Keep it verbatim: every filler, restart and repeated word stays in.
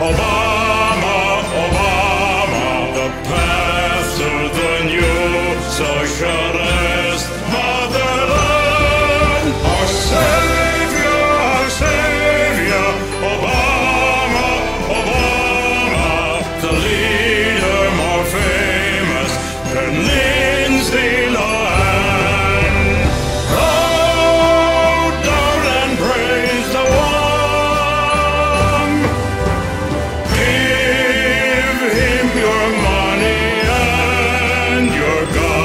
Obama, Obama, the path to the new socialist motherland. Our savior, our savior, Obama, Obama, the leader more famous than Lindsay Lohan. Go down and praise the one. Give him your money and your God.